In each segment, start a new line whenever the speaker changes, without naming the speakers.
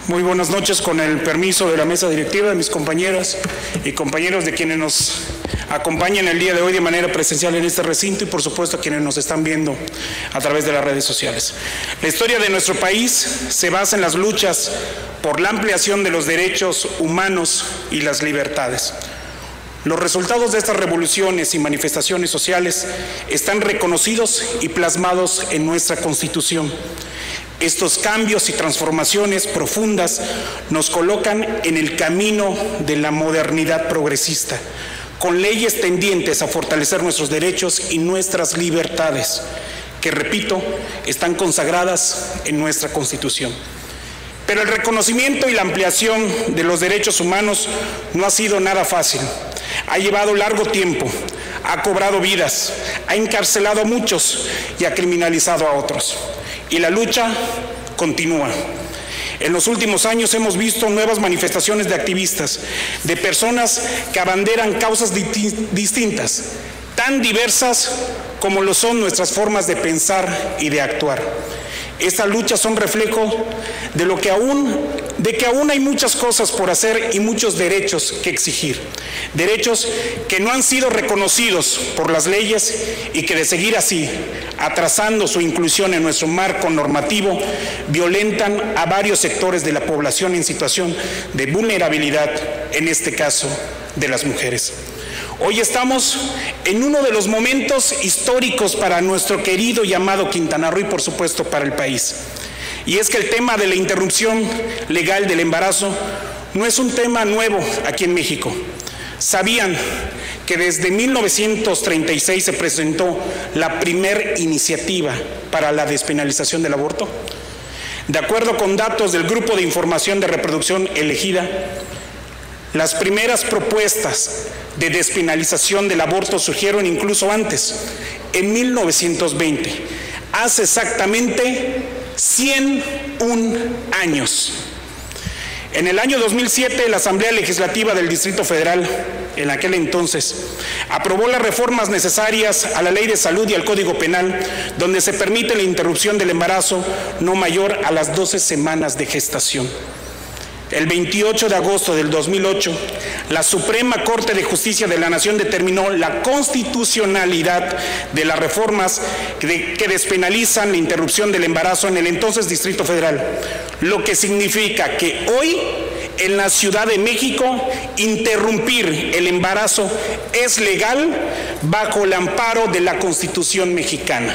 Muy buenas noches, con el permiso de la mesa directiva, de mis compañeras y compañeros, de quienes nos acompañan el día de hoy de manera presencial en este recinto y por supuesto a quienes nos están viendo a través de las redes sociales. La historia de nuestro país se basa en las luchas por la ampliación de los derechos humanos y las libertades. Los resultados de estas revoluciones y manifestaciones sociales están reconocidos y plasmados en nuestra Constitución. Estos cambios y transformaciones profundas nos colocan en el camino de la modernidad progresista, con leyes tendientes a fortalecer nuestros derechos y nuestras libertades, que, repito, están consagradas en nuestra Constitución. Pero el reconocimiento y la ampliación de los derechos humanos no ha sido nada fácil. Ha llevado largo tiempo, ha cobrado vidas, ha encarcelado a muchos y ha criminalizado a otros. Y la lucha continúa. En los últimos años hemos visto nuevas manifestaciones de activistas, de personas que abanderan causas distintas, tan diversas como lo son nuestras formas de pensar y de actuar. Estas luchas son reflejo de que aún hay muchas cosas por hacer y muchos derechos que exigir. Derechos que no han sido reconocidos por las leyes y que, de seguir así, atrasando su inclusión en nuestro marco normativo, violentan a varios sectores de la población en situación de vulnerabilidad, en este caso de las mujeres. Hoy estamos en uno de los momentos históricos para nuestro querido y amado Quintana Roo y, por supuesto, para el país. Y es que el tema de la interrupción legal del embarazo no es un tema nuevo aquí en México. ¿Sabían que desde 1936 se presentó la primera iniciativa para la despenalización del aborto? De acuerdo con datos del Grupo de Información de Reproducción Elegida, las primeras propuestas de despenalización del aborto surgieron incluso antes, en 1920, hace exactamente 101 años. En el año 2007, la Asamblea Legislativa del Distrito Federal, en aquel entonces, aprobó las reformas necesarias a la Ley de Salud y al Código Penal, donde se permite la interrupción del embarazo no mayor a las 12 semanas de gestación. El 28 de agosto del 2008, la Suprema Corte de Justicia de la Nación determinó la constitucionalidad de las reformas que despenalizan la interrupción del embarazo en el entonces Distrito Federal, lo que significa que hoy, en la Ciudad de México, interrumpir el embarazo es legal bajo el amparo de la Constitución mexicana.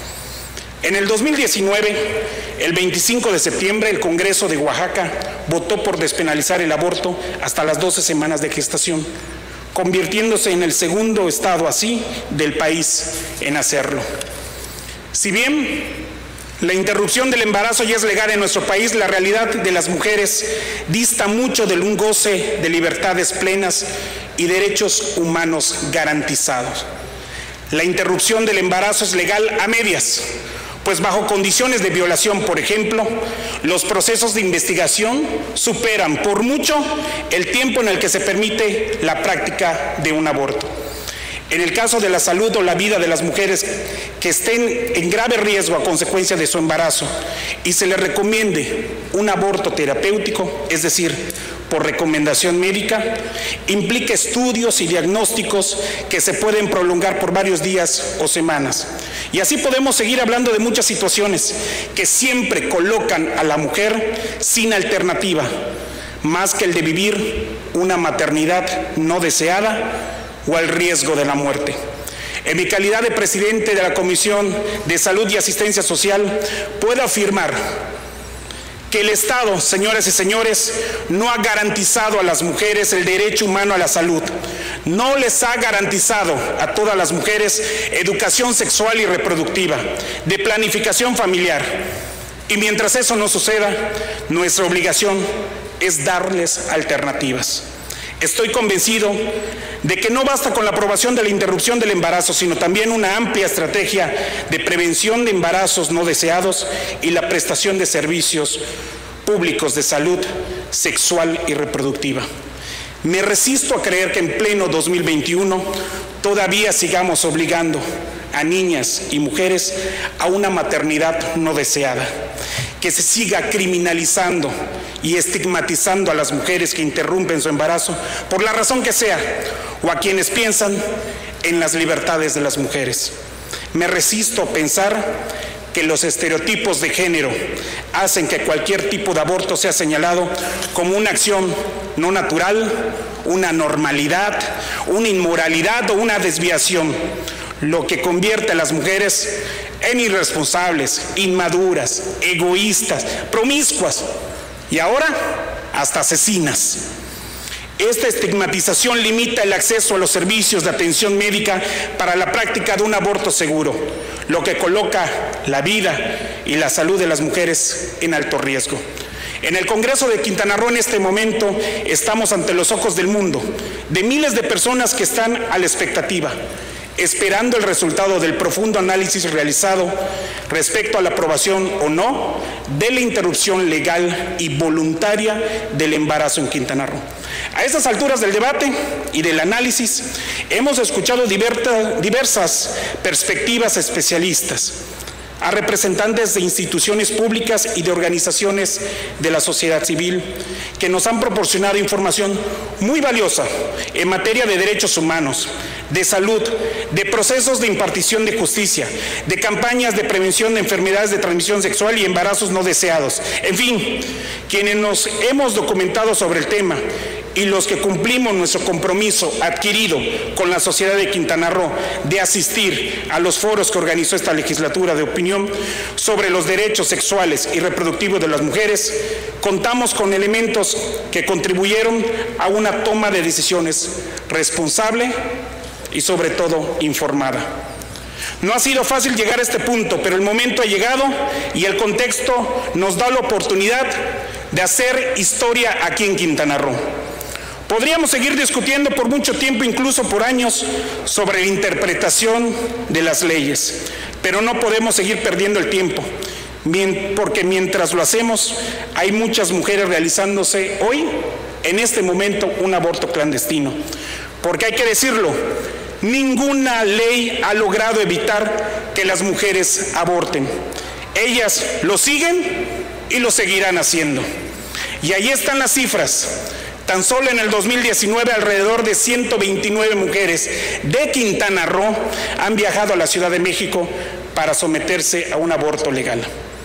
En el 2019, el 25 de septiembre, el Congreso de Oaxaca votó por despenalizar el aborto hasta las 12 semanas de gestación, convirtiéndose en el segundo estado así del país en hacerlo. Si bien la interrupción del embarazo ya es legal en nuestro país, la realidad de las mujeres dista mucho de un goce de libertades plenas y derechos humanos garantizados. La interrupción del embarazo es legal a medias, pues bajo condiciones de violación, por ejemplo, los procesos de investigación superan por mucho el tiempo en el que se permite la práctica de un aborto. En el caso de la salud o la vida de las mujeres que estén en grave riesgo a consecuencia de su embarazo y se les recomiende un aborto terapéutico, es decir, por recomendación médica, implica estudios y diagnósticos que se pueden prolongar por varios días o semanas. Y así podemos seguir hablando de muchas situaciones que siempre colocan a la mujer sin alternativa, más que el de vivir una maternidad no deseada o al riesgo de la muerte. En mi calidad de presidente de la Comisión de Salud y Asistencia Social, puedo afirmar que el Estado, señoras y señores, no ha garantizado a las mujeres el derecho humano a la salud. No les ha garantizado a todas las mujeres educación sexual y reproductiva, de planificación familiar. Y mientras eso no suceda, nuestra obligación es darles alternativas. Estoy convencido de que no basta con la aprobación de la interrupción del embarazo, sino también una amplia estrategia de prevención de embarazos no deseados y la prestación de servicios públicos de salud sexual y reproductiva. Me resisto a creer que en pleno 2021 todavía sigamos obligando a niñas y mujeres a una maternidad no deseada, que se siga criminalizando y estigmatizando a las mujeres que interrumpen su embarazo, por la razón que sea, o a quienes piensan en las libertades de las mujeres. Me resisto a pensar que los estereotipos de género hacen que cualquier tipo de aborto sea señalado como una acción no natural, una anormalidad, una inmoralidad o una desviación, lo que convierte a las mujeres en irresponsables, inmaduras, egoístas, promiscuas y ahora hasta asesinas. Esta estigmatización limita el acceso a los servicios de atención médica para la práctica de un aborto seguro, lo que coloca la vida y la salud de las mujeres en alto riesgo. En el Congreso de Quintana Roo en este momento estamos ante los ojos del mundo, de miles de personas que están a la expectativa, esperando el resultado del profundo análisis realizado respecto a la aprobación o no de la interrupción legal y voluntaria del embarazo en Quintana Roo. A estas alturas del debate y del análisis hemos escuchado diversas perspectivas especialistas, a representantes de instituciones públicas y de organizaciones de la sociedad civil que nos han proporcionado información muy valiosa en materia de derechos humanos, de salud, de procesos de impartición de justicia, de campañas de prevención de enfermedades de transmisión sexual y embarazos no deseados. En fin, quienes nos hemos documentado sobre el tema y los que cumplimos nuestro compromiso adquirido con la sociedad de Quintana Roo de asistir a los foros que organizó esta legislatura de opinión sobre los derechos sexuales y reproductivos de las mujeres, contamos con elementos que contribuyeron a una toma de decisiones responsable y sobre todo informada. No ha sido fácil llegar a este punto, pero el momento ha llegado y el contexto nos da la oportunidad de hacer historia aquí en Quintana Roo. Podríamos seguir discutiendo por mucho tiempo, incluso por años, sobre la interpretación de las leyes, pero no podemos seguir perdiendo el tiempo, porque mientras lo hacemos, hay muchas mujeres realizándose hoy, en este momento, un aborto clandestino. Porque hay que decirlo, ninguna ley ha logrado evitar que las mujeres aborten. Ellas lo siguen y lo seguirán haciendo. Y ahí están las cifras. Tan solo en el 2019, alrededor de 129 mujeres de Quintana Roo han viajado a la Ciudad de México para someterse a un aborto legal.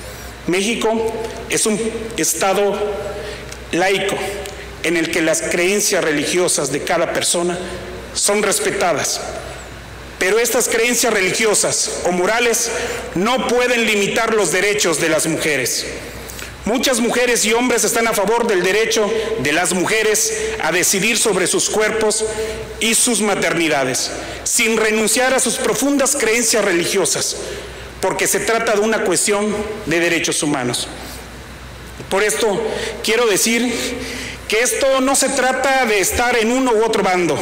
México es un estado laico en el que las creencias religiosas de cada persona son respetadas. Pero estas creencias religiosas o morales no pueden limitar los derechos de las mujeres. Muchas mujeres y hombres están a favor del derecho de las mujeres a decidir sobre sus cuerpos y sus maternidades, sin renunciar a sus profundas creencias religiosas, porque se trata de una cuestión de derechos humanos. Por esto quiero decir que esto no se trata de estar en uno u otro bando.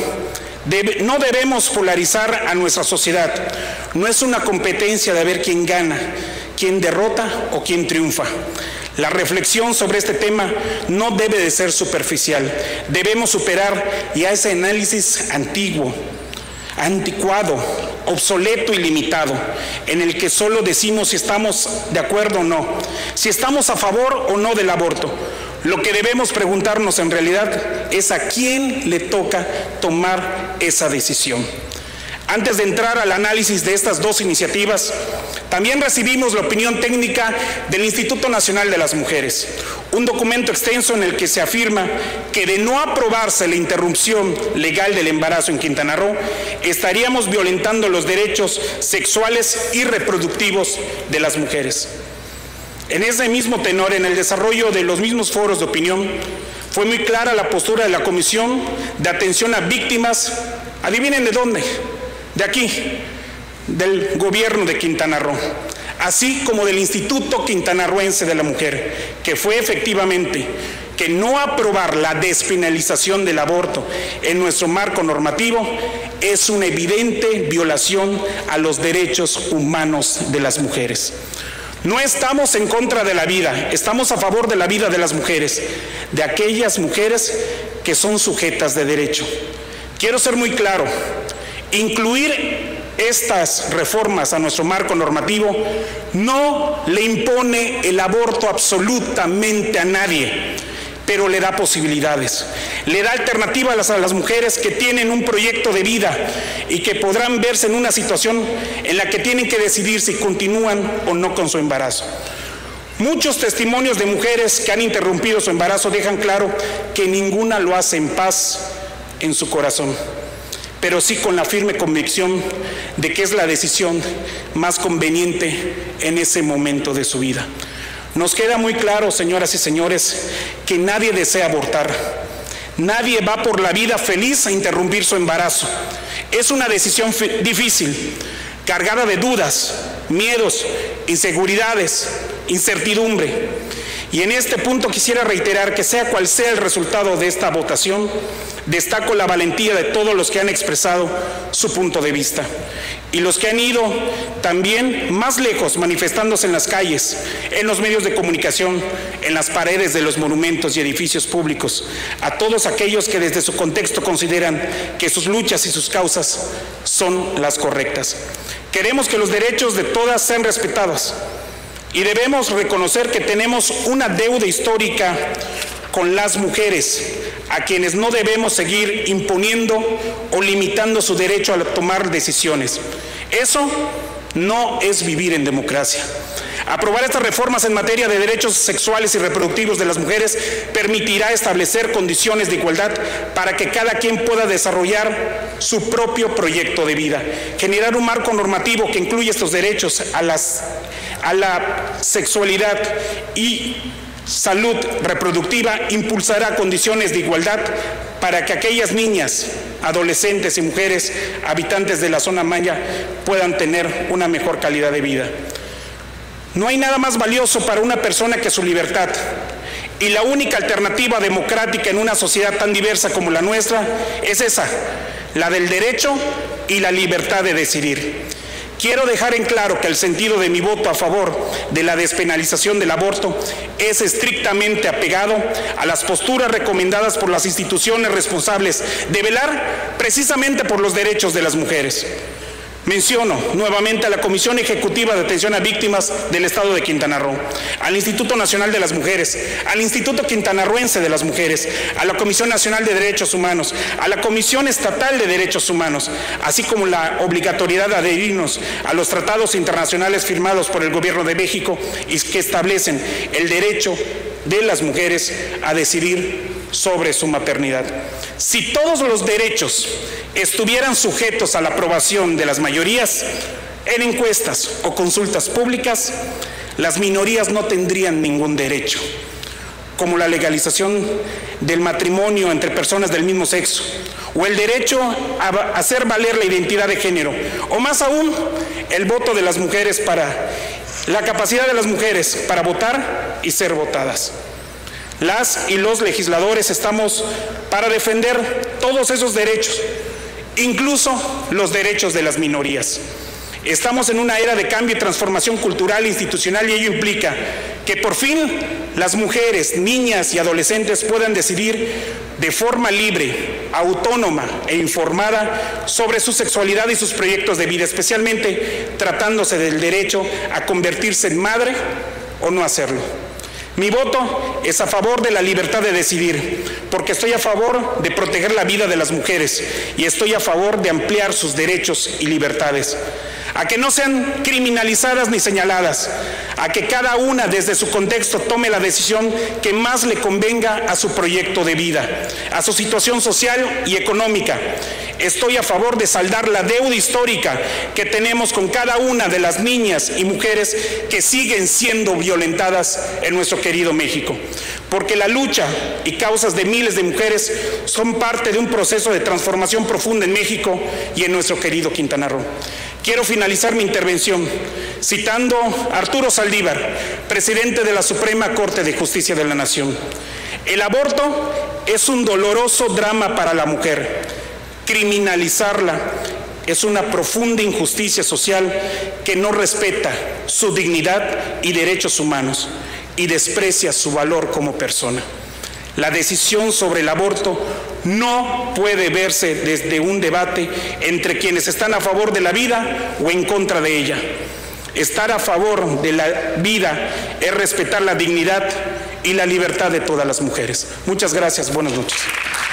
No debemos polarizar a nuestra sociedad. No es una competencia de ver quién gana, quién derrota o quién triunfa. La reflexión sobre este tema no debe de ser superficial. Debemos superar ya ese análisis antiguo, anticuado, obsoleto y limitado, en el que solo decimos si estamos de acuerdo o no, si estamos a favor o no del aborto. Lo que debemos preguntarnos en realidad es a quién le toca tomar esa decisión. Antes de entrar al análisis de estas dos iniciativas, también recibimos la opinión técnica del Instituto Nacional de las Mujeres, un documento extenso en el que se afirma que de no aprobarse la interrupción legal del embarazo en Quintana Roo, estaríamos violentando los derechos sexuales y reproductivos de las mujeres. En ese mismo tenor, en el desarrollo de los mismos foros de opinión, fue muy clara la postura de la Comisión de Atención a Víctimas, adivinen de dónde, de aquí, del gobierno de Quintana Roo, así como del Instituto Quintanarroense de la Mujer, que fue efectivamente que no aprobar la despenalización del aborto en nuestro marco normativo es una evidente violación a los derechos humanos de las mujeres. No estamos en contra de la vida, estamos a favor de la vida de las mujeres, de aquellas mujeres que son sujetas de derecho. Quiero ser muy claro, incluir estas reformas a nuestro marco normativo no le impone el aborto absolutamente a nadie, pero le da posibilidades, le da alternativas a las mujeres que tienen un proyecto de vida y que podrán verse en una situación en la que tienen que decidir si continúan o no con su embarazo. Muchos testimonios de mujeres que han interrumpido su embarazo dejan claro que ninguna lo hace en paz en su corazón, pero sí con la firme convicción de que es la decisión más conveniente en ese momento de su vida. Nos queda muy claro, señoras y señores, que nadie desea abortar. Nadie va por la vida feliz a interrumpir su embarazo. Es una decisión difícil, cargada de dudas, miedos, inseguridades, incertidumbre. Y en este punto quisiera reiterar que sea cual sea el resultado de esta votación, destaco la valentía de todos los que han expresado su punto de vista y los que han ido también más lejos manifestándose en las calles, en los medios de comunicación, en las paredes de los monumentos y edificios públicos, a todos aquellos que desde su contexto consideran que sus luchas y sus causas son las correctas. Queremos que los derechos de todas sean respetados y debemos reconocer que tenemos una deuda histórica con las mujeres, a quienes no debemos seguir imponiendo o limitando su derecho a tomar decisiones. Eso no es vivir en democracia. Aprobar estas reformas en materia de derechos sexuales y reproductivos de las mujeres permitirá establecer condiciones de igualdad para que cada quien pueda desarrollar su propio proyecto de vida. Generar un marco normativo que incluya estos derechos a la sexualidad y salud reproductiva impulsará condiciones de igualdad para que aquellas niñas, adolescentes y mujeres habitantes de la zona maya puedan tener una mejor calidad de vida. No hay nada más valioso para una persona que su libertad, y la única alternativa democrática en una sociedad tan diversa como la nuestra es esa, la del derecho y la libertad de decidir. Quiero dejar en claro que el sentido de mi voto a favor de la despenalización del aborto es estrictamente apegado a las posturas recomendadas por las instituciones responsables de velar precisamente por los derechos de las mujeres. Menciono nuevamente a la Comisión Ejecutiva de Atención a Víctimas del Estado de Quintana Roo, al Instituto Nacional de las Mujeres, al Instituto Quintanarroense de las Mujeres, a la Comisión Nacional de Derechos Humanos, a la Comisión Estatal de Derechos Humanos, así como la obligatoriedad de adherirnos a los tratados internacionales firmados por el Gobierno de México y que establecen el derecho de las mujeres a decidir sobre su maternidad. Si todos los derechos estuvieran sujetos a la aprobación de las mayorías en encuestas o consultas públicas, las minorías no tendrían ningún derecho, como la legalización del matrimonio entre personas del mismo sexo, o el derecho a hacer valer la identidad de género, o más aún, el voto de las mujeres la capacidad de las mujeres para votar y ser votadas. Las y los legisladores estamos para defender todos esos derechos, incluso los derechos de las minorías. Estamos en una era de cambio y transformación cultural e institucional y ello implica que por fin las mujeres, niñas y adolescentes puedan decidir de forma libre, autónoma e informada sobre su sexualidad y sus proyectos de vida, especialmente tratándose del derecho a convertirse en madre o no hacerlo. Mi voto es a favor de la libertad de decidir, porque estoy a favor de proteger la vida de las mujeres y estoy a favor de ampliar sus derechos y libertades, a que no sean criminalizadas ni señaladas, a que cada una desde su contexto tome la decisión que más le convenga a su proyecto de vida, a su situación social y económica. Estoy a favor de saldar la deuda histórica que tenemos con cada una de las niñas y mujeres que siguen siendo violentadas en nuestro querido México, porque la lucha y causas de miles de mujeres son parte de un proceso de transformación profunda en México y en nuestro querido Quintana Roo. Quiero finalizar mi intervención citando a Arturo Saldívar, presidente de la Suprema Corte de Justicia de la Nación. El aborto es un doloroso drama para la mujer. Criminalizarla es una profunda injusticia social que no respeta su dignidad y derechos humanos y desprecia su valor como persona. La decisión sobre el aborto no puede verse desde un debate entre quienes están a favor de la vida o en contra de ella. Estar a favor de la vida es respetar la dignidad y la libertad de todas las mujeres. Muchas gracias. Buenas noches.